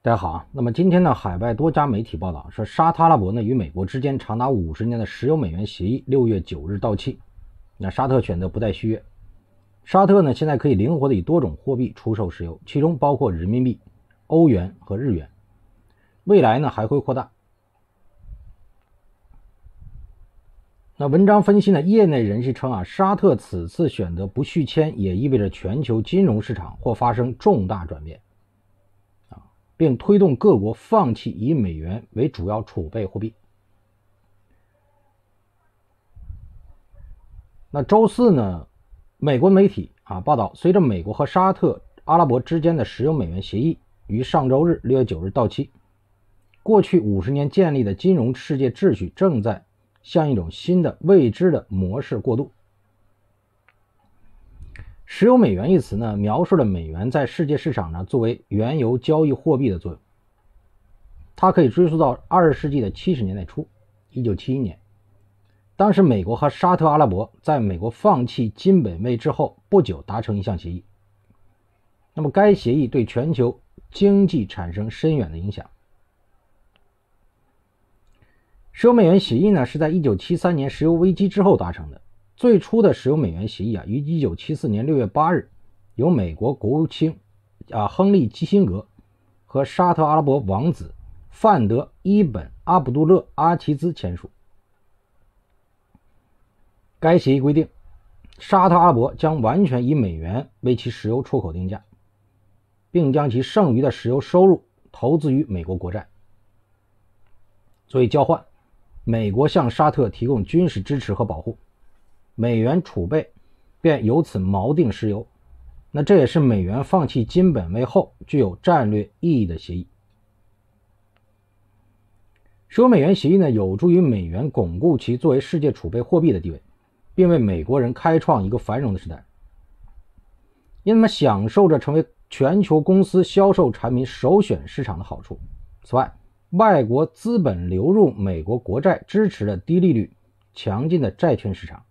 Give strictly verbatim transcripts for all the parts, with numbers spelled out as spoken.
大家好啊，那么今天呢，海外多家媒体报道说，沙特阿拉伯呢与美国之间长达五十年的石油美元协议六月九日到期，那沙特选择不再续约。沙特呢现在可以灵活的以多种货币出售石油，其中包括人民币、欧元和日元，未来呢还会扩大。那文章分析呢，业内人士称啊，沙特此次选择不续签，也意味着全球金融市场或发生重大转变，啊，并推动各国放弃以美元为主要储备货币。那周四呢，美国媒体啊报道，随着美国和沙特阿拉伯之间的石油美元协议于上周日六月九日到期，过去五十年建立的金融世界秩序正在向一种新的未知的模式过渡。石油美元一词呢，描述了美元在世界市场上作为原油交易货币的作用。它可以追溯到二十世纪的七十年代初，一九七一年，当时美国和沙特阿拉伯在美国放弃金本位之后不久达成一项协议。那么该协议对全球经济产生深远的影响。石油美元协议呢，是在一九七三年石油危机之后达成的。最初的石油美元协议啊，于一九七四年六月八日由美国国务卿啊亨利基辛格和沙特阿拉伯王子范德伊本阿卜杜勒阿齐兹签署。该协议规定，沙特阿拉伯将完全以美元为其石油出口定价，并将其剩余的石油收入投资于美国国债。作为交换，美国向沙特提供军事支持和保护，美元储备便由此锚定石油。那这也是美元放弃金本位后具有战略意义的协议。石油美元协议呢，有助于美元巩固其作为世界储备货币的地位，并为美国人开创一个繁荣的时代。因为享受着成为全球公司销售产品首选市场的好处。此外，外国资本流入美国国债支持了低利率、强劲的债券市场。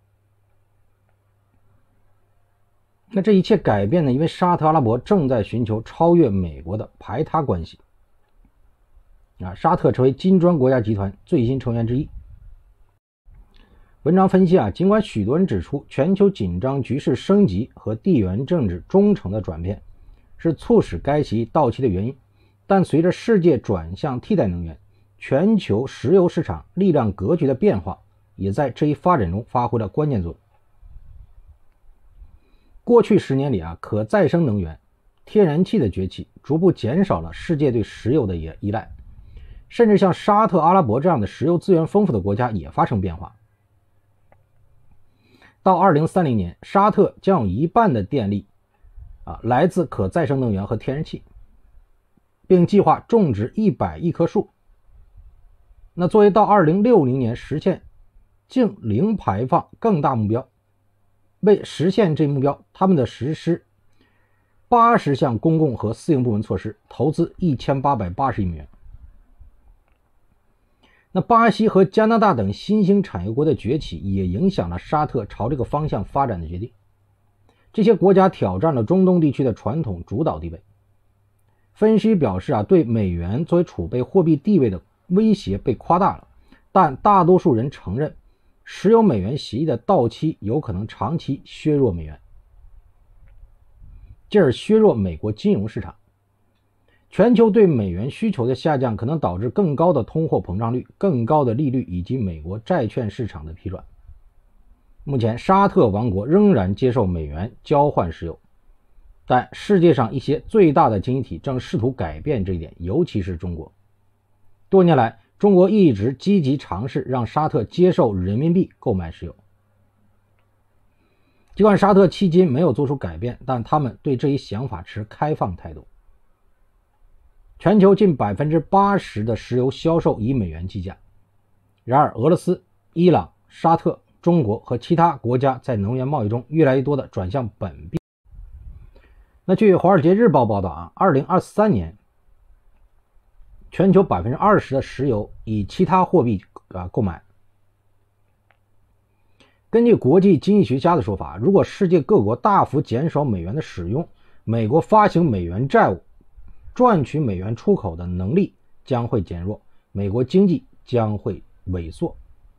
那这一切改变呢，因为沙特阿拉伯正在寻求超越美国的排他关系。啊，沙特成为金砖国家集团最新成员之一。文章分析啊，尽管许多人指出全球紧张局势升级和地缘政治忠诚的转变是促使该协议到期的原因，但随着世界转向替代能源，全球石油市场力量格局的变化也在这一发展中发挥了关键作用。过去十年里啊，可再生能源、天然气的崛起逐步减少了世界对石油的依赖，甚至像沙特阿拉伯这样的石油资源丰富的国家也发生变化。到二零三零年，沙特将有一半的电力啊来自可再生能源和天然气，并计划种植一百亿棵树。那作为到二零六零年实现净零排放更大目标，为实现这一目标，他们的实施八十项公共和私营部门措施，投资一千八百八十亿美元。那巴西和加拿大等新兴产业国的崛起也影响了沙特朝这个方向发展的决定。这些国家挑战了中东地区的传统主导地位。分析表示啊，对美元作为储备货币地位的威胁被夸大了，但大多数人承认石油美元协议的到期有可能长期削弱美元，进而削弱美国金融市场。全球对美元需求的下降可能导致更高的通货膨胀率、更高的利率以及美国债券市场的疲软。目前沙特王国仍然接受美元交换石油，但世界上一些最大的经济体正试图改变这一点，尤其是中国。多年来，中国一直积极尝试让沙特接受人民币购买石油。尽管沙特迄今没有做出改变，但他们对这一想法持开放态度。全球近 百分之八十 的石油销售以美元计价。然而俄罗斯、伊朗、沙特、中国和其他国家在能源贸易中越来越多的转向本币。那据华尔街日报报道啊，二零二三年全球 百分之二十 的石油以其他货币啊购买。根据国际经济学家的说法，如果世界各国大幅减少美元的使用，美国发行美元债务赚取美元出口的能力将会减弱，美国经济将会萎缩。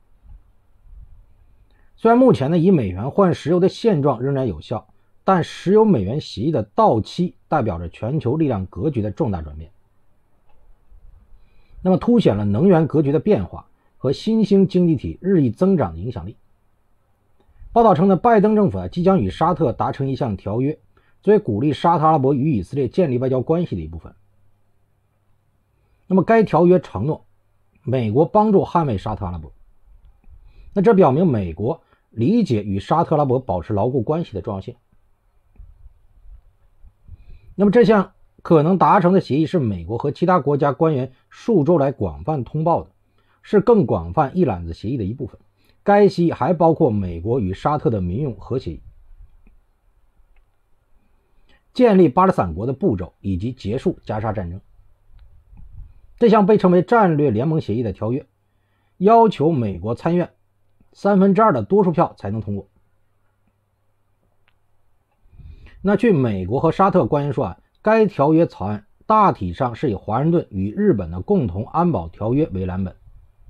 虽然目前呢以美元换石油的现状仍然有效，但石油美元协议的到期代表着全球力量格局的重大转变，那么凸显了能源格局的变化和新兴经济体日益增长的影响力。报道称呢，拜登政府啊即将与沙特达成一项条约，作为鼓励沙特阿拉伯与以色列建立外交关系的一部分。那么该条约承诺美国帮助捍卫沙特阿拉伯，那这表明美国理解与沙特阿拉伯保持牢固关系的重要性。那么这项可能达成的协议是美国和其他国家官员数周来广泛通报的，是更广泛一揽子协议的一部分。该协议还包括美国与沙特的民用核协议、建立巴勒斯坦国的步骤以及结束加沙战争。这项被称为战略联盟协议的条约要求美国参院三分之二的多数票才能通过。那据美国和沙特官员说啊，该条约草案大体上是以华盛顿与日本的共同安保条约为蓝本。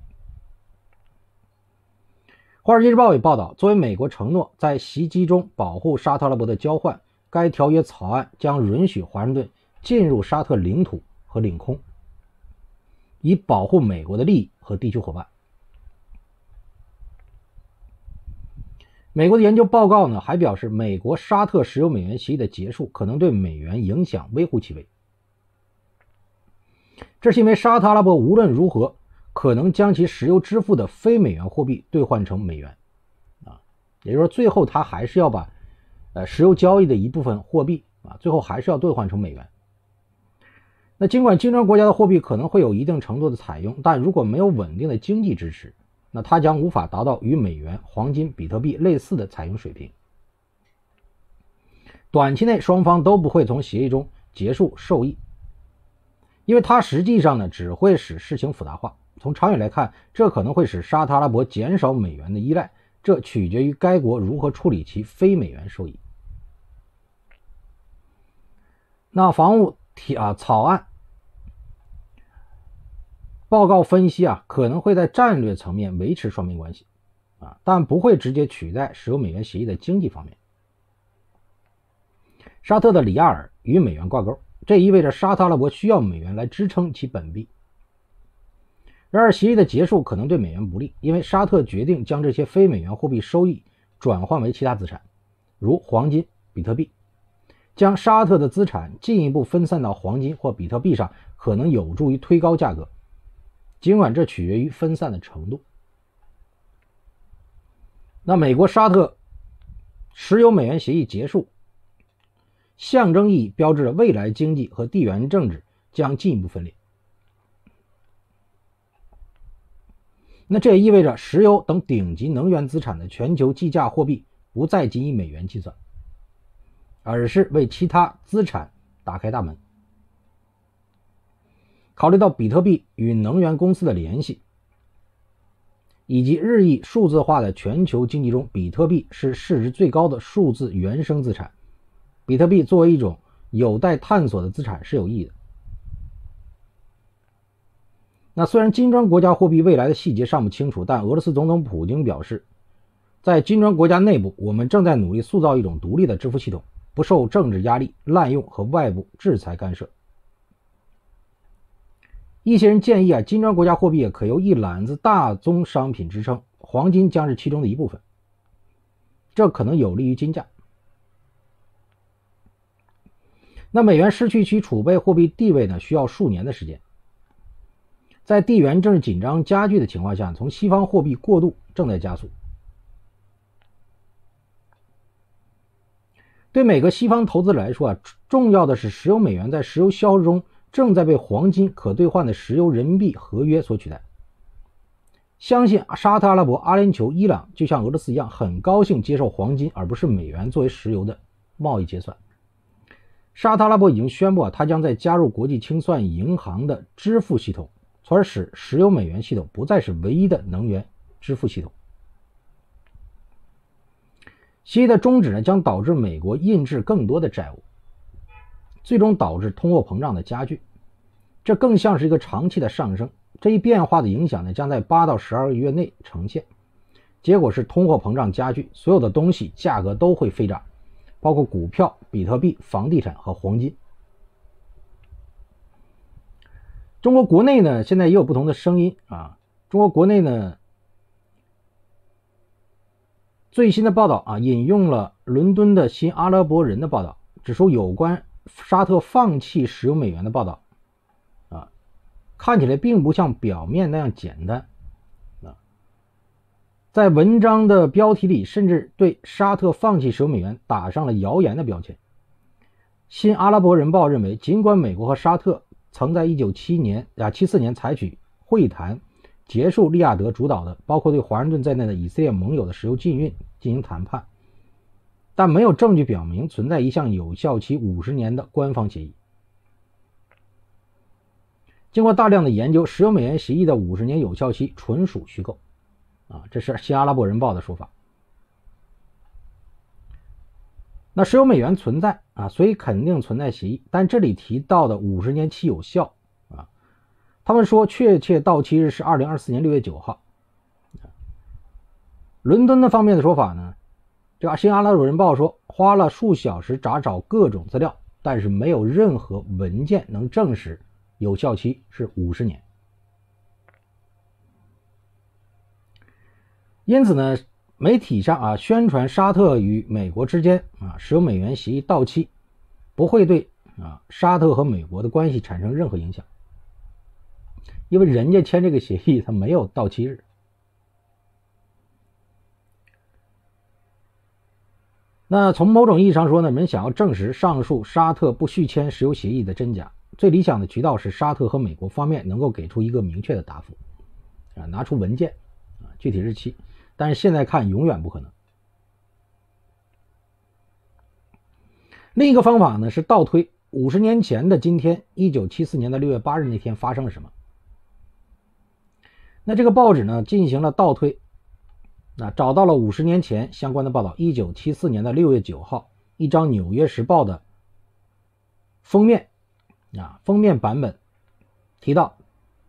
华尔街日报也报道，作为美国承诺在袭击中保护沙特阿拉伯的交换，该条约草案将允许华盛顿进入沙特领土和领空，以保护美国的利益和地区伙伴。美国的研究报告呢，还表示美国沙特石油美元协议的结束可能对美元影响微乎其微。这是因为沙特阿拉伯无论如何可能将其石油支付的非美元货币兑换成美元啊，也就是说最后它还是要把呃石油交易的一部分货币啊，最后还是要兑换成美元。那尽管金砖国家的货币可能会有一定程度的采用，但如果没有稳定的经济支持，那它将无法达到与美元、黄金、比特币类似的采用水平。短期内双方都不会从协议中结束受益，因为它实际上呢只会使事情复杂化。从长远来看，这可能会使沙特阿拉伯减少美元的依赖，这取决于该国如何处理其非美元收益。那防务体啊草案报告分析啊，可能会在战略层面维持双边关系啊，但不会直接取代石油美元协议的经济方面。沙特的里亚尔与美元挂钩，这意味着沙特阿拉伯需要美元来支撑其本币。然而协议的结束可能对美元不利，因为沙特决定将这些非美元货币收益转换为其他资产，如黄金、比特币。将沙特的资产进一步分散到黄金或比特币上，可能有助于推高价格，尽管这取决于分散的程度。那美国沙特石油美元协议结束，象征意义标志着未来经济和地缘政治将进一步分裂。那这也意味着石油等顶级能源资产的全球计价货币不再仅以美元计算，而是为其他资产打开大门。考虑到比特币与能源公司的联系，以及日益数字化的全球经济中，比特币是市值最高的数字原生资产。比特币作为一种有待探索的资产是有意义的。那虽然金砖国家货币未来的细节尚不清楚，但俄罗斯总统普京表示，在金砖国家内部，我们正在努力塑造一种独立的支付系统，不受政治压力、滥用和外部制裁干涉。一些人建议啊，金砖国家货币也可由一揽子大宗商品支撑，黄金将是其中的一部分，这可能有利于金价。那美元失去其储备货币地位呢，需要数年的时间。在地缘政治紧张加剧的情况下，从西方货币过渡正在加速。对每个西方投资者来说啊，重要的是石油美元在石油销售中正在被黄金可兑换的石油人民币合约所取代。相信沙特阿拉伯、阿联酋、伊朗就像俄罗斯一样，很高兴接受黄金而不是美元作为石油的贸易结算。沙特阿拉伯已经宣布啊，它将在加入国际清算银行的支付系统，从而使石油美元系统不再是唯一的能源支付系统。协议的终止呢，将导致美国印制更多的债务，最终导致通货膨胀的加剧。 这更像是一个长期的上升。这一变化的影响呢，将在八到十二个月内呈现。结果是通货膨胀加剧，所有的东西价格都会飞涨，包括股票、比特币、房地产和黄金。中国国内呢，现在也有不同的声音啊。中国国内呢，最新的报道啊，引用了伦敦的新阿拉伯人的报道，指出有关沙特放弃使用美元的报道啊，看起来并不像表面那样简单啊。在文章的标题里，甚至对沙特放弃使用美元打上了谣言的标签。新阿拉伯人报认为，尽管美国和沙特曾在一九七四年采取会谈，结束利雅得主导的包括对华盛顿在内的以色列盟友的石油禁运进行谈判，但没有证据表明存在一项有效期五十年的官方协议。经过大量的研究，石油美元协议的五十年有效期纯属虚构啊，这是新阿拉伯人报的说法。那石油美元存在啊，所以肯定存在协议，但这里提到的五十年期有效啊，他们说确切到期日是二零二四年六月九号。伦敦的方面的说法呢，这个新阿拉伯人报说花了数小时查找各种资料，但是没有任何文件能证实有效期是五十年。因此呢，媒体上啊宣传沙特与美国之间啊石油美元协议到期不会对啊沙特和美国的关系产生任何影响，因为人家签这个协议它没有到期日。那从某种意义上说呢，人想要证实上述沙特不续签石油协议的真假，最理想的渠道是沙特和美国方面能够给出一个明确的答复啊，拿出文件啊，具体日期，但是现在看永远不可能。另一个方法呢是倒推五十年前的今天，一九七四年的六月八日那天发生了什么。那这个报纸呢进行了倒推，那找到了五十年前相关的报道。一九七四年的六月九号，一张《纽约时报》的封面啊，封面版本提到，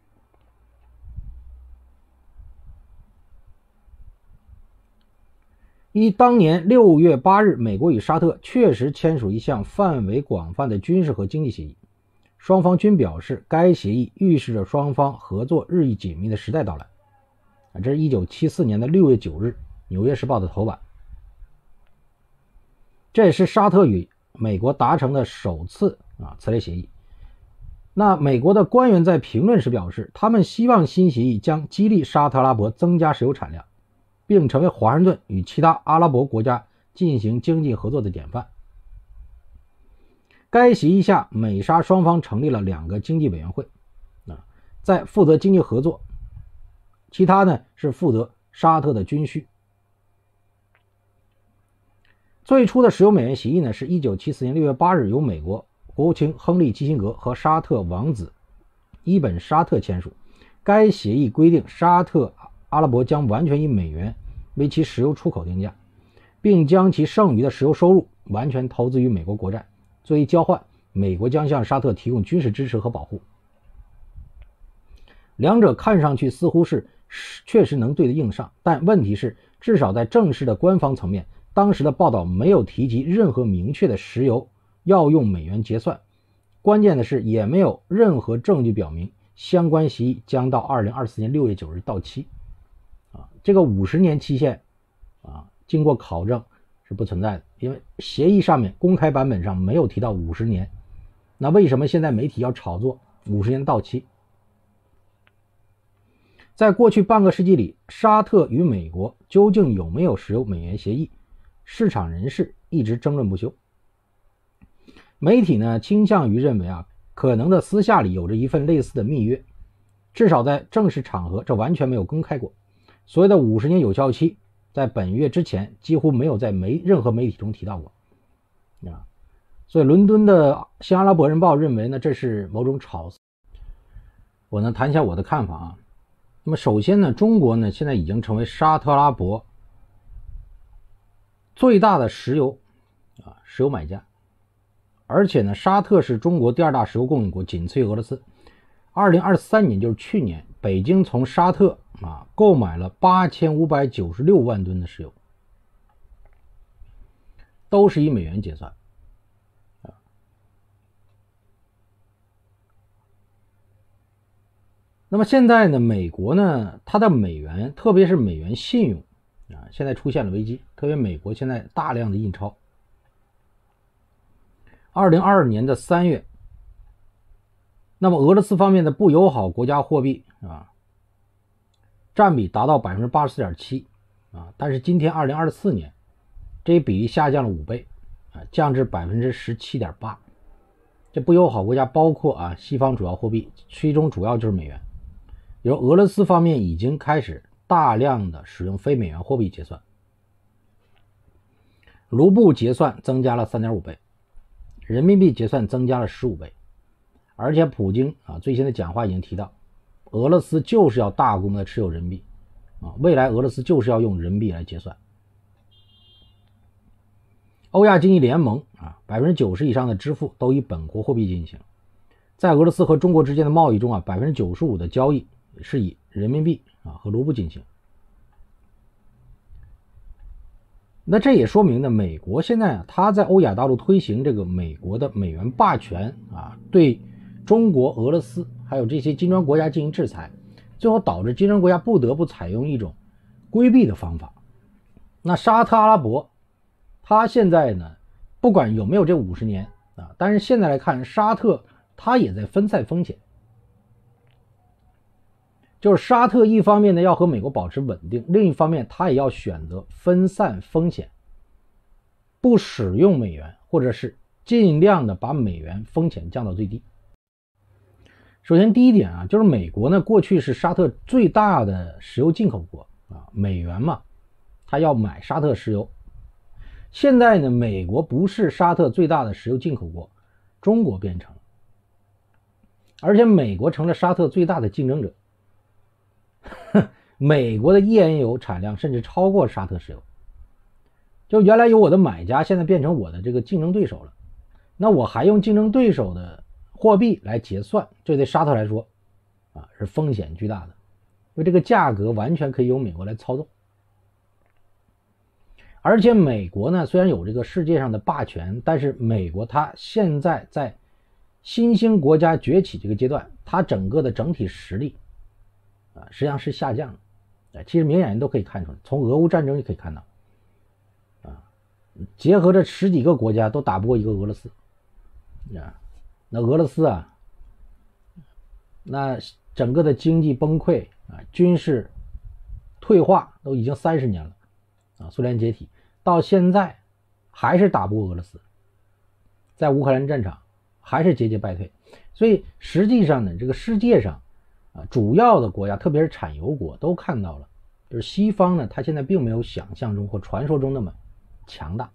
一当年六月八日，美国与沙特确实签署一项范围广泛的军事和经济协议，双方均表示该协议预示着双方合作日益紧密的时代到来。这是一九七四年的六月九日，《纽约时报》的头版。这也是沙特与美国达成的首次啊此类协议。那美国的官员在评论时表示，他们希望新协议将激励沙特阿拉伯增加石油产量，并成为华盛顿与其他阿拉伯国家进行经济合作的典范。该协议下，美沙双方成立了两个经济委员会，啊，在负责经济合作，其他呢是负责沙特的军需。最初的石油美元协议呢是一九七四年六月八日由美国国务卿亨利·基辛格和沙特王子伊本·沙特签署。该协议规定，沙特阿拉伯将完全以美元为其石油出口定价，并将其剩余的石油收入完全投资于美国国债，作为交换，美国将向沙特提供军事支持和保护。两者看上去似乎是确实能对得应上，但问题是，至少在正式的官方层面，当时的报道没有提及任何明确的石油要用美元结算。关键的是，也没有任何证据表明相关协议将到二零二四年六月九日到期。啊，这个五十年期限啊，经过考证是不存在的，因为协议上面公开版本上没有提到五十年。那为什么现在媒体要炒作五十年到期？在过去半个世纪里，沙特与美国究竟有没有石油美元协议，市场人士一直争论不休。媒体呢倾向于认为啊，可能的私下里有着一份类似的密约，至少在正式场合这完全没有公开过。所谓的五十年有效期，在本月之前几乎没有在媒任何媒体中提到过啊。所以伦敦的新阿拉伯人报认为呢，这是某种炒作。我呢谈一下我的看法啊。那么首先呢，中国呢现在已经成为沙特阿拉伯最大的石油啊石油买家，而且呢沙特是中国第二大石油供应国，仅次于俄罗斯。 二零二三年就是去年，北京从沙特啊购买了八千五百九十六万吨的石油，都是以美元结算。那么现在呢，美国呢，它的美元，特别是美元信用啊，现在出现了危机，特别美国现在大量的印钞。二零二二年的三月，那么俄罗斯方面的不友好国家货币啊，占比达到 百分之八十四点七 啊，但是今天二零二四年，这一比例下降了五倍啊，降至 百分之十七点八。这不友好国家包括啊西方主要货币，其中主要就是美元。由俄罗斯方面已经开始大量的使用非美元货币结算，卢布结算增加了 三点五倍，人民币结算增加了十五倍，而且普京啊最新的讲话已经提到，俄罗斯就是要大规模的持有人民币啊，未来俄罗斯就是要用人民币来结算。欧亚经济联盟啊 百分之九十 以上的支付都以本国货币进行，在俄罗斯和中国之间的贸易中啊 百分之九十五 的交易是以人民币啊和卢布进行。那这也说明呢，美国现在啊，它在欧亚大陆推行这个美国的美元霸权啊，对中国、俄罗斯还有这些金砖国家进行制裁，最后导致金砖国家不得不采用一种规避的方法。那沙特阿拉伯，它现在呢，不管有没有这五十年啊，但是现在来看，沙特它也在分散风险。就是沙特一方面呢要和美国保持稳定，另一方面他也要选择分散风险，不使用美元，或者是尽量的把美元风险降到最低。首先第一点啊，就是美国呢过去是沙特最大的石油进口国啊，美元嘛，他要买沙特石油。现在呢，美国不是沙特最大的石油进口国，中国变成了，而且美国成了沙特最大的竞争者。美国的页岩油产量甚至超过沙特石油，就原来有我的买家，现在变成我的这个竞争对手了。那我还用竞争对手的货币来结算，这对沙特来说啊是风险巨大的，因为这个价格完全可以由美国来操纵。而且美国呢，虽然有这个世界上的霸权，但是美国它现在在新兴国家崛起这个阶段，它整个的整体实力啊实际上是下降的。其实明眼人都可以看出来，从俄乌战争就可以看到啊，结合着十几个国家都打不过一个俄罗斯啊，那俄罗斯啊，那整个的经济崩溃啊，军事退化都已经三十年了啊，苏联解体到现在还是打不过俄罗斯，在乌克兰战场还是节节败退。所以实际上呢，这个世界上啊，主要的国家，特别是产油国都看到了，就是西方呢，它现在并没有想象中或传说中那么强大，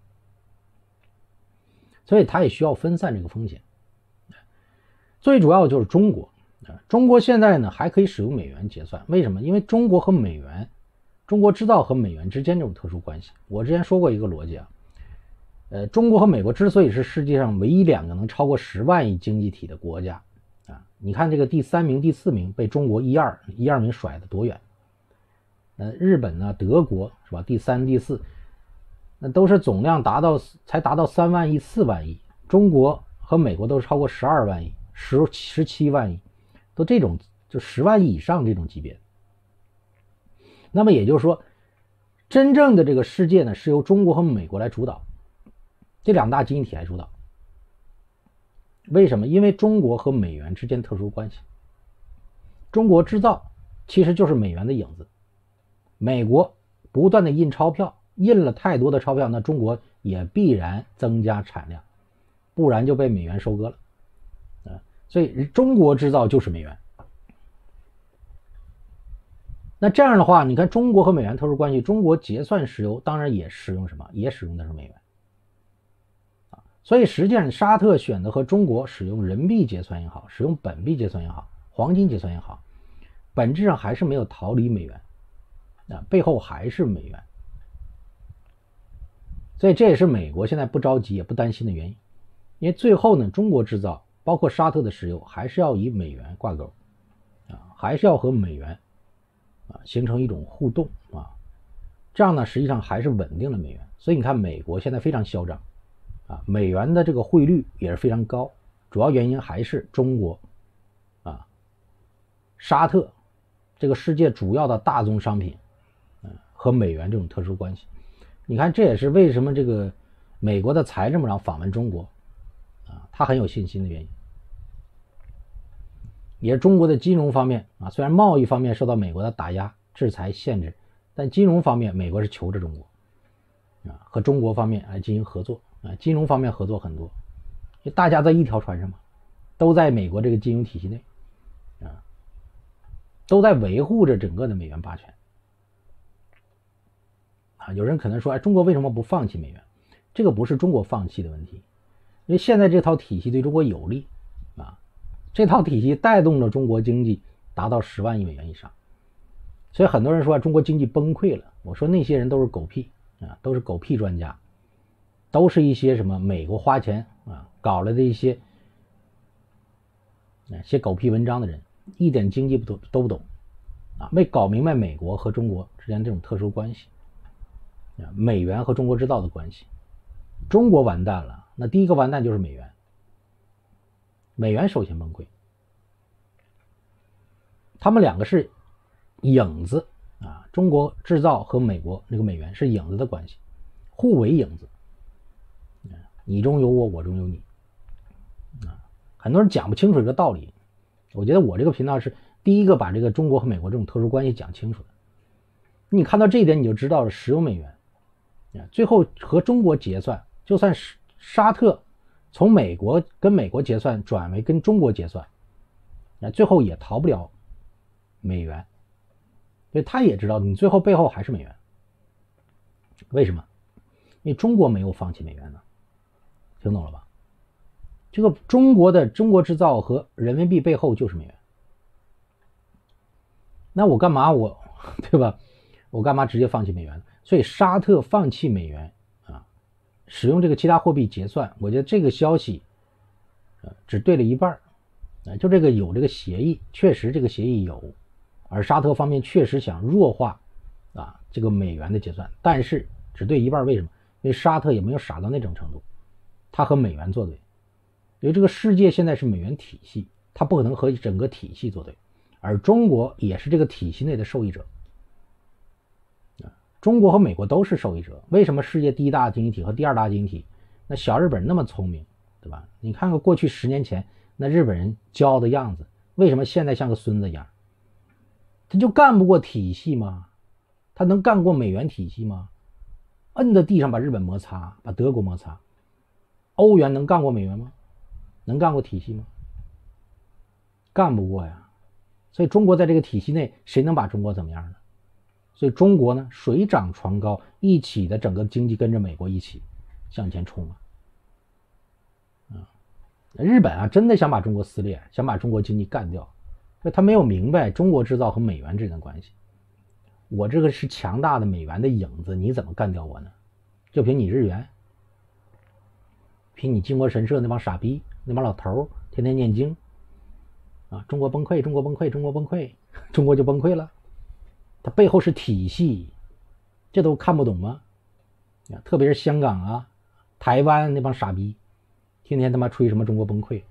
所以它也需要分散这个风险。最主要的就是中国啊，中国现在呢还可以使用美元结算，为什么？因为中国和美元，中国制造和美元之间这种特殊关系。我之前说过一个逻辑啊，呃，中国和美国之所以是世界上唯一两个能超过十万亿经济体的国家。啊，你看这个第三名、第四名被中国一二一二名甩得多远？呃，日本呢、德国是吧？第三、第四，那都是总量达到才达到三万亿、四万亿，中国和美国都是超过十二万亿、十十七万亿，都这种就十万亿以上这种级别。那么也就是说，真正的这个世界呢，是由中国和美国来主导，这两大经济体来主导。为什么？因为中国和美元之间特殊关系，中国制造其实就是美元的影子，美国不断的印钞票，印了太多的钞票，那中国也必然增加产量，不然就被美元收割了啊。所以中国制造就是美元。那这样的话，你看中国和美元特殊关系，中国结算石油当然也使用什么？也使用的是美元。所以实际上沙特选择和中国使用人民币结算也好，使用本币结算也好，黄金结算也好，本质上还是没有逃离美元啊，背后还是美元。所以这也是美国现在不着急也不担心的原因，因为最后呢，中国制造包括沙特的石油还是要以美元挂钩还是要和美元啊形成一种互动啊，这样呢实际上还是稳定了美元。所以你看美国现在非常嚣张啊，美元的这个汇率也是非常高，主要原因还是中国啊、沙特这个世界主要的大宗商品嗯、呃、和美元这种特殊关系。你看这也是为什么这个美国的财政部长访问中国啊，他很有信心的原因。也是中国的金融方面啊，虽然贸易方面受到美国的打压、制裁、限制，但金融方面美国是求着中国啊，和中国方面来进行合作啊，金融方面合作很多，因为大家在一条船上嘛，都在美国这个金融体系内啊，都在维护着整个的美元霸权啊。有人可能说，哎，中国为什么不放弃美元？这个不是中国放弃的问题，因为现在这套体系对中国有利啊。这套体系带动了中国经济达到十万亿美元以上，所以很多人说中国经济崩溃了，我说那些人都是狗屁啊，都是狗屁专家，都是一些什么美国花钱啊搞了的一些写狗屁文章的人，一点经济不都都不懂啊，没搞明白美国和中国之间这种特殊关系啊，美元和中国制造的关系。中国完蛋了，那第一个完蛋就是美元。美元首先崩溃，他们两个是影子啊，中国制造和美国那个美元是影子的关系，互为影子，你中有我，我中有你啊。很多人讲不清楚这个道理，我觉得我这个频道是第一个把这个中国和美国这种特殊关系讲清楚的。你看到这一点，你就知道了，石油美元最后和中国结算，就算是沙特从美国跟美国结算转为跟中国结算，那最后也逃不了美元，所以他也知道你最后背后还是美元。为什么？因为中国没有放弃美元呢，听懂了吧？这个中国的中国制造和人民币背后就是美元，那我干嘛我对吧？我干嘛直接放弃美元？所以沙特放弃美元啊，使用这个其他货币结算，我觉得这个消息呃只对了一半啊，就这个有这个协议，确实这个协议有，而沙特方面确实想弱化啊这个美元的结算，但是只对一半。为什么？因为沙特也没有傻到那种程度，他和美元作对，因为这个世界现在是美元体系，他不可能和整个体系作对，而中国也是这个体系内的受益者。中国和美国都是受益者。为什么世界第一大经济体和第二大经济体那小日本那么聪明，对吧？你看看过去十年前那日本人骄傲的样子，为什么现在像个孙子一样？他就干不过体系吗？他能干过美元体系吗？摁在地上把日本摩擦，把德国摩擦。欧元能干过美元吗？能干过体系吗？干不过呀。所以中国在这个体系内，谁能把中国怎么样呢？所以中国呢，水涨船高，一起的整个经济跟着美国一起向前冲啊！啊，日本啊，真的想把中国撕裂，想把中国经济干掉，他没有明白中国制造和美元之间的关系。我这个是强大的美元的影子，你怎么干掉我呢？就凭你日元，凭你靖国神社那帮傻逼，那帮老头天天念经啊，中国崩溃，中国崩溃，中国崩溃，中国就崩溃了。它背后是体系，这都看不懂吗？特别是香港啊、台湾那帮傻逼，天天他妈吹什么中国崩溃。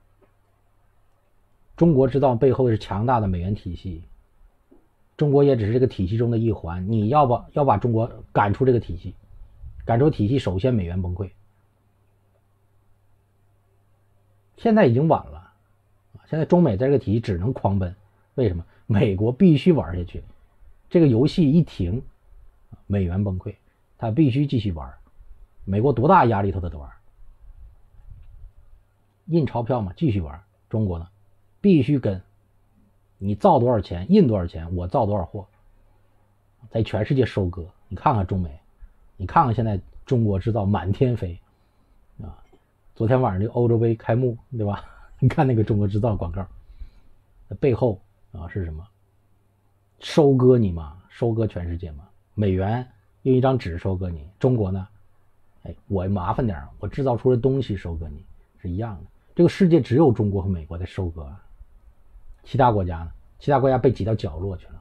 中国制造背后是强大的美元体系，中国也只是这个体系中的一环。你要把要把中国赶出这个体系，赶出体系，首先美元崩溃。现在已经晚了，现在中美在这个体系只能狂奔。为什么？美国必须玩下去。这个游戏一停，美元崩溃，他必须继续玩。美国多大压力他都得玩，印钞票嘛，继续玩。中国呢，必须跟，你造多少钱，印多少钱，我造多少货，在全世界收割。你看看中美，你看看现在中国制造满天飞啊！昨天晚上这个欧洲杯开幕，对吧？你看那个中国制造广告，背后啊是什么？收割你嘛，收割全世界嘛。美元用一张纸收割你，中国呢，哎，我麻烦点，我制造出的东西收割你，是一样的。这个世界只有中国和美国在收割，其他国家呢其他国家被挤到角落去了。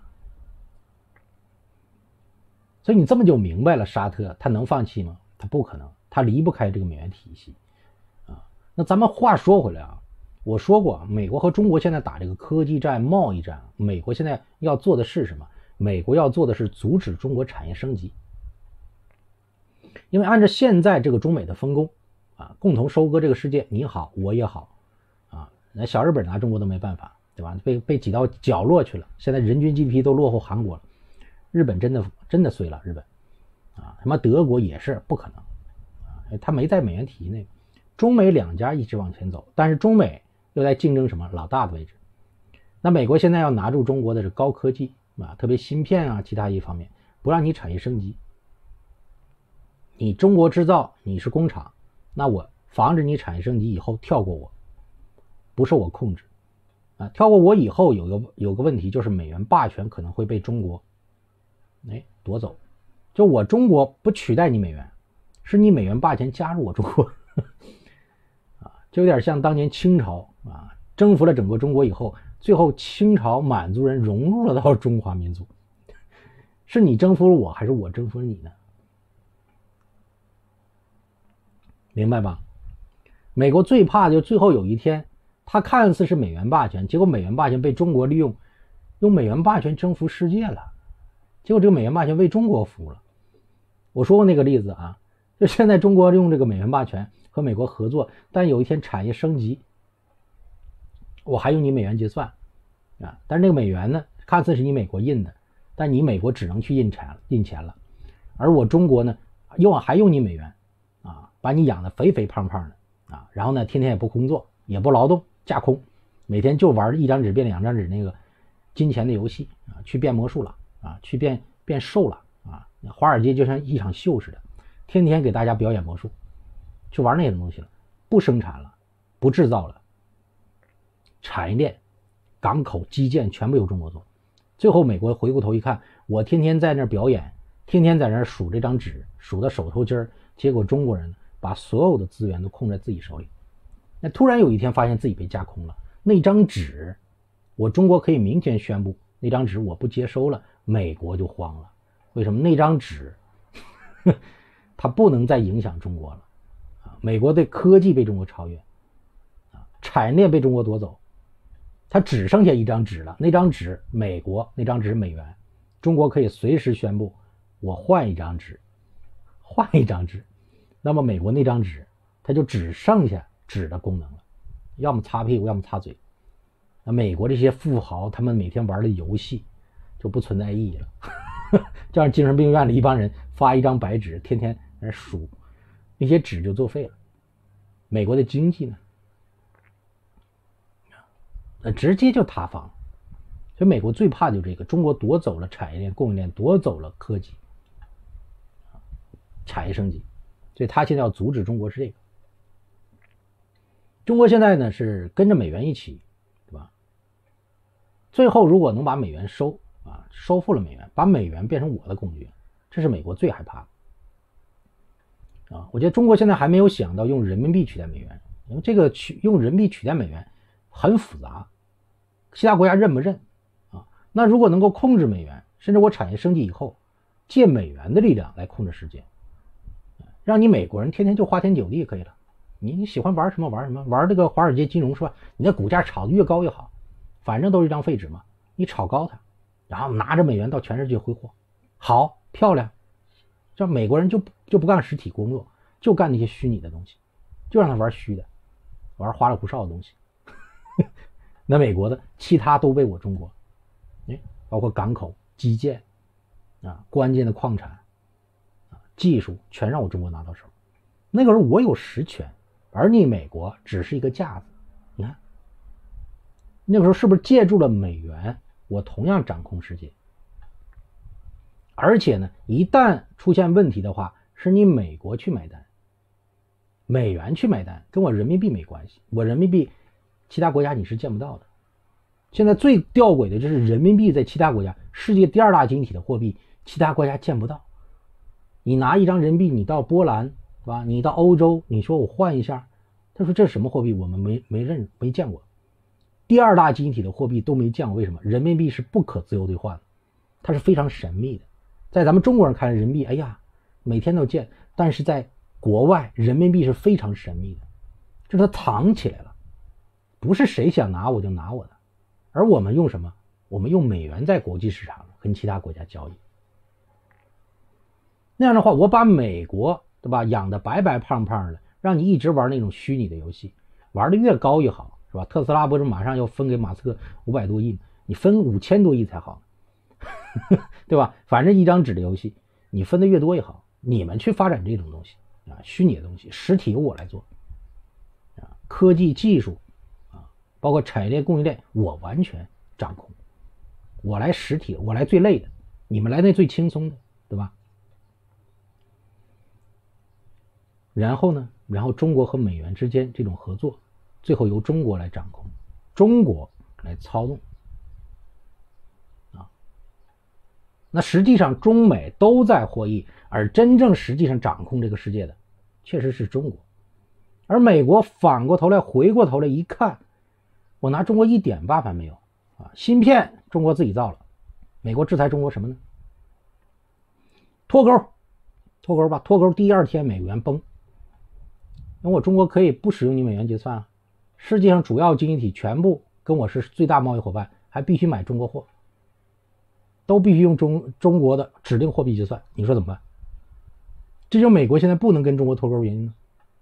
所以你这么就明白了，沙特他能放弃吗？他不可能，他离不开这个美元体系啊。那咱们话说回来啊，我说过，美国和中国现在打这个科技战、贸易战，美国现在要做的是什么？美国要做的是阻止中国产业升级。因为按照现在这个中美的分工啊，共同收割这个世界，你好我也好啊，那小日本拿中国都没办法，对吧？被被挤到角落去了，现在人均 G D P 都落后韩国了。日本真的真的衰了，日本啊，他妈德国也是不可能啊，他没在美元体系内。中美两家一直往前走，但是中美又在竞争什么老大的位置。那美国现在要拿住中国的这高科技啊，特别芯片啊，其他一方面不让你产业升级。你中国制造，你是工厂，那我防止你产业升级以后跳过我，不受我控制啊，跳过我以后有个有个问题，就是美元霸权可能会被中国哎夺走。就我中国不取代你美元，是你美元霸权加入我中国啊，就有点像当年清朝啊征服了整个中国以后，最后清朝满族人融入了到中华民族，是你征服了我还是我征服了你呢？明白吧？美国最怕就最后有一天，他看似是美元霸权，结果美元霸权被中国利用，用美元霸权征服世界了，结果这个美元霸权为中国服务了。我说过那个例子啊，就现在中国用这个美元霸权和美国合作，但有一天产业升级，我还用你美元结算啊，但是那个美元呢，看似是你美国印的，但你美国只能去印钱了，印钱了，而我中国呢，用还用你美元。把你养得肥肥胖胖的啊，然后呢，天天也不工作，也不劳动，架空，每天就玩一张纸变两张纸那个金钱的游戏啊，去变魔术了啊，去变变瘦了啊，华尔街就像一场秀似的，天天给大家表演魔术，去玩那些东西了，不生产了，不制造了，产业链、港口、基建全部由中国做。最后美国回过头一看，我天天在那表演，天天在那数这张纸，数到手头筋儿，结果中国人把所有的资源都控在自己手里。那突然有一天发现自己被架空了，那张纸我中国可以明天宣布那张纸我不接收了，美国就慌了。为什么？那张纸它不能再影响中国了啊！美国的科技被中国超越啊，产业链被中国夺走，它只剩下一张纸了，那张纸美国那张纸美元，中国可以随时宣布我换一张纸，换一张纸。那么美国那张纸它就只剩下纸的功能了，要么擦屁股要么擦嘴。那美国这些富豪他们每天玩的游戏就不存在意义了就像精神病院里一帮人发一张白纸，天天在那数，那些纸就作废了。美国的经济呢那直接就塌方。所以美国最怕就这个，中国夺走了产业链、供应链，夺走了科技产业升级，所以他现在要阻止中国是这个。中国现在呢是跟着美元一起，对吧？最后如果能把美元收啊，收复了美元，把美元变成我的工具，这是美国最害怕的啊。我觉得中国现在还没有想到用人民币取代美元，因为这个取用人民币取代美元很复杂，其他国家认不认啊？那如果能够控制美元，甚至我产业升级以后，借美元的力量来控制世界，让你美国人天天就花天酒地可以了。你喜欢玩什么玩什么，玩这个华尔街金融是吧？你的股价炒得越高越好，反正都是一张废纸嘛，你炒高它，然后拿着美元到全世界挥霍，好漂亮。这美国人就就不干实体工作，就干那些虚拟的东西，就让他玩虚的，玩花里胡哨的东西那美国的其他都被我中国，哎，包括港口、基建啊，关键的矿产啊，技术全让我中国拿到手。那个时候我有实权，而你美国只是一个架子。你看那个时候是不是借助了美元，我同样掌控世界？而且呢，一旦出现问题的话，是你美国去买单，美元去买单，跟我人民币没关系。我人民币其他国家你是见不到的。现在最吊诡的就是人民币在其他国家，世界第二大经济体的货币，其他国家见不到。你拿一张人民币，你到波兰是吧？你到欧洲，你说我换一下，他说这是什么货币？我们没没认没见过。 第二大经济体的货币都没降过，为什么？人民币是不可自由兑换的，它是非常神秘的。在咱们中国人看来，人民币哎呀每天都见，但是在国外人民币是非常神秘的，就是它藏起来了，不是谁想拿我就拿我的。而我们用什么？我们用美元在国际市场跟其他国家交易。那样的话，我把美国对吧养得白白胖胖的，让你一直玩那种虚拟的游戏，玩得越高越好，是吧？特斯拉不是马上要分给马斯克五百多亿，你分五千多亿才好对吧？反正一张纸的游戏，你分的越多越好。你们去发展这种东西啊，虚拟的东西，实体由我来做啊，科技技术啊，包括产业链供应链，我完全掌控，我来实体，我来最累的，你们来那最轻松的，对吧？然后呢，然后中国和美元之间这种合作，最后由中国来掌控，中国来操纵啊。那实际上中美都在获益，而真正实际上掌控这个世界的确实是中国。而美国反过头来回过头来一看，我拿中国一点办法没有啊！芯片中国自己造了，美国制裁中国什么呢？脱钩，脱钩吧，脱钩第二天美元崩。因为我中国可以不使用你美元结算啊，世界上主要经济体全部跟我是最大贸易伙伴，还必须买中国货，都必须用中中国的指定货币结算，你说怎么办？这就是美国现在不能跟中国脱钩原因呢。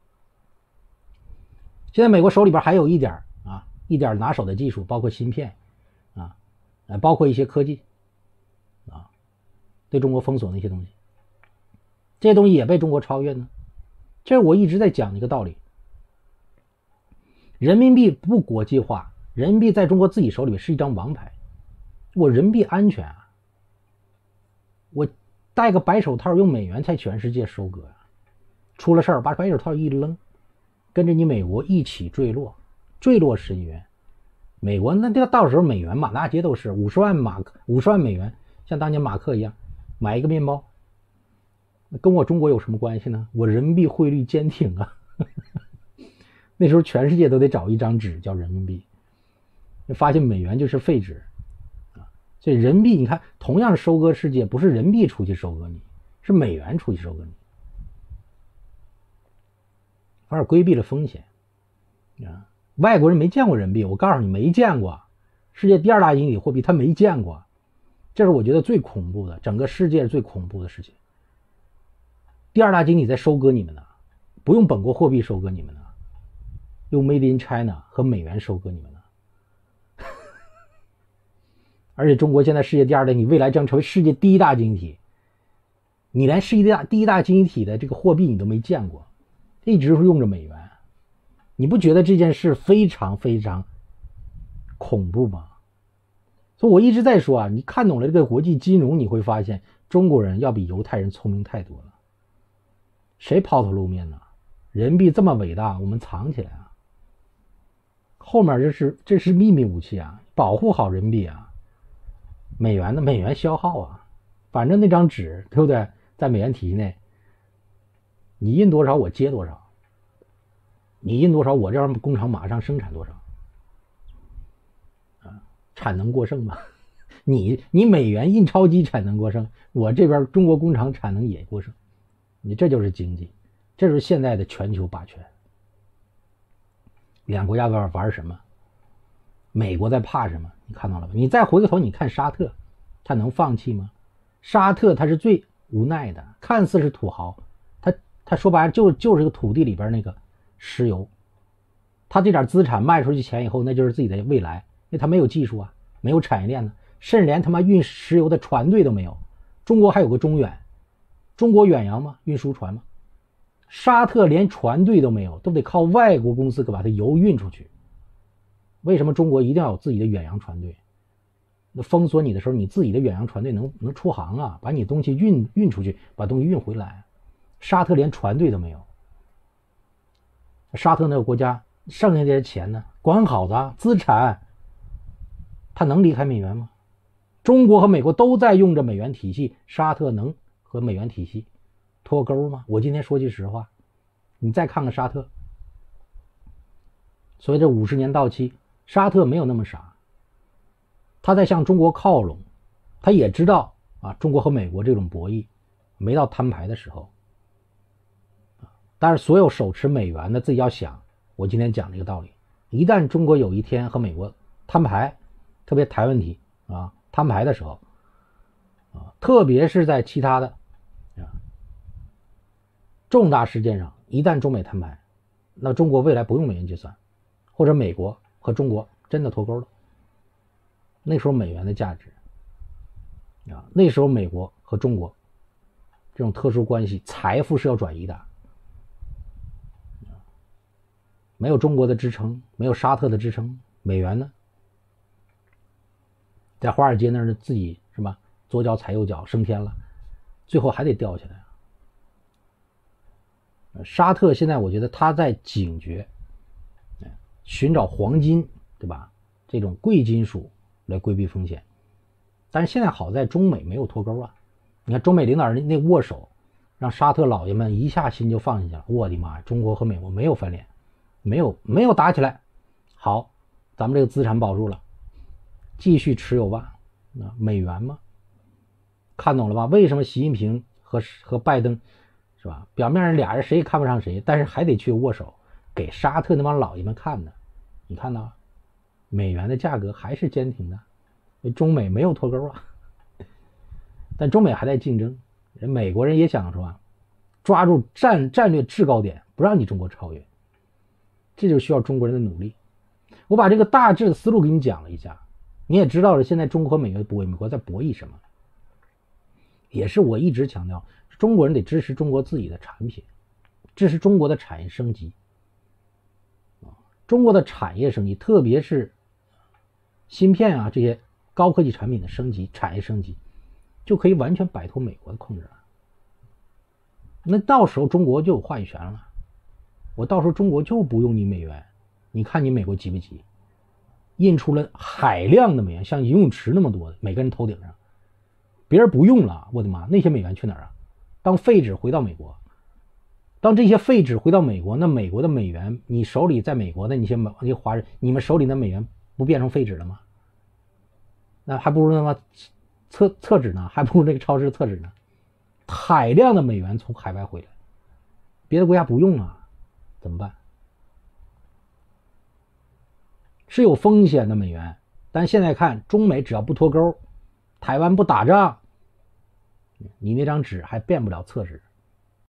现在美国手里边还有一点啊，一点拿手的技术，包括芯片啊，包括一些科技啊，对中国封锁那些东西，这些东西也被中国超越呢。这是我一直在讲的一个道理，人民币不国际化，人民币在中国自己手里是一张王牌，我人民币安全啊，我戴个白手套用美元在全世界收割啊，出了事儿把白手套一扔，跟着你美国一起坠落，坠落深渊。美国那这到时候美元满大街都是五十万马五十万美元，像当年马克一样买一个面包，跟我中国有什么关系呢？我人民币汇率坚挺啊那时候全世界都得找一张纸叫人民币，发现美元就是废纸啊。所以人民币你看同样收割世界，不是人民币出去收割你，是美元出去收割你，反而规避了风险啊。外国人没见过人民币，我告诉你没见过，世界第二大经济体货币他没见过，这是我觉得最恐怖的，整个世界最恐怖的事情。第二大经济体在收割你们呢，不用本国货币收割你们呢，用 Made in China 和美元收割你们呢而且中国现在世界第二大，你未来将成为世界第一大经济体，你连世界第一大第一大经济体的这个货币你都没见过，一直是用着美元，你不觉得这件事非常非常恐怖吗？所以我一直在说啊，你看懂了这个国际金融，你会发现中国人要比犹太人聪明太多了。谁抛头露面呢？人民币这么伟大，我们藏起来啊，后面这是这是秘密武器啊，保护好人民币啊。美元的美元消耗啊，反正那张纸对不对，在美元体系内，你印多少我接多少，你印多少我这样工厂马上生产多少啊，产能过剩嘛你你美元印钞机产能过剩，我这边中国工厂产能也过剩，你这就是经济，这就是现在的全球霸权。两国家在玩什么？美国在怕什么？你看到了吧？你再回过头你看沙特，他能放弃吗？沙特他是最无奈的，看似是土豪，他他说白了就就是个土地里边那个石油，他这点资产卖出去钱以后，那就是自己的未来，因为他没有技术啊，没有产业链呢，甚至连他妈运石油的船队都没有。中国还有个中远，中国远洋吗？运输船吗？沙特连船队都没有，都得靠外国公司把它油运出去。为什么中国一定要有自己的远洋船队？那封锁你的时候，你自己的远洋船队能能出航啊，把你东西运运出去，把东西运回来。沙特连船队都没有，沙特那个国家剩下这些钱呢，管好的资产，他能离开美元吗？中国和美国都在用着美元体系，沙特能和美元体系脱钩吗？我今天说句实话，你再看看沙特，所谓这五十年到期， 沙特没有那么傻，他在向中国靠拢，他也知道啊，中国和美国这种博弈没到摊牌的时候。但是所有手持美元的自己要想，我今天讲这个道理，一旦中国有一天和美国摊牌，特别台问题啊摊牌的时候啊，特别是在其他的啊重大事件上，一旦中美摊牌，那中国未来不用美元结算，或者美国和中国真的脱钩了，那时候美元的价值啊，那时候美国和中国这种特殊关系，财富是要转移的。没有中国的支撑，没有沙特的支撑，美元呢，在华尔街那儿自己是吧，左脚踩右脚升天了，最后还得掉下来。沙特现在我觉得他在警觉，寻找黄金，对吧？这种贵金属来规避风险。但是现在好在中美没有脱钩啊！你看中美领导人那握手，让沙特老爷们一下心就放下了。我的妈呀，中国和美国没有翻脸。没有没有打起来，好，咱们这个资产保住了，继续持有吧。那美元嘛，看懂了吧？为什么习近平和和拜登是吧？表面上俩人谁也看不上谁，但是还得去握手，给沙特那帮老爷们看的。你看到美元的价格还是坚挺的，中美没有脱钩啊。但中美还在竞争，人美国人也想说，抓住战战略制高点，不让你中国超越。这就需要中国人的努力。我把这个大致的思路给你讲了一下，你也知道了现在中国和美国博弈，美国在博弈什么。也是我一直强调，中国人得支持中国自己的产品，支持中国的产业升级。中国的产业升级，特别是芯片啊这些高科技产品的升级，产业升级，就可以完全摆脱美国的控制了。那到时候中国就有话语权了。我到时候中国就不用你美元，你看你美国急不急？印出了海量的美元，像游泳池那么多的，每个人头顶上，别人不用了，我的妈，那些美元去哪儿啊？当废纸回到美国，当这些废纸回到美国，那美国的美元，你手里在美国的那些那些华人，你们手里的美元不变成废纸了吗？那还不如他妈厕厕纸呢，还不如那个超市厕纸呢。海量的美元从海外回来，别的国家不用啊。怎么办？是有风险的美元，但现在看中美只要不脱钩，台湾不打仗，你那张纸还变不了厕纸。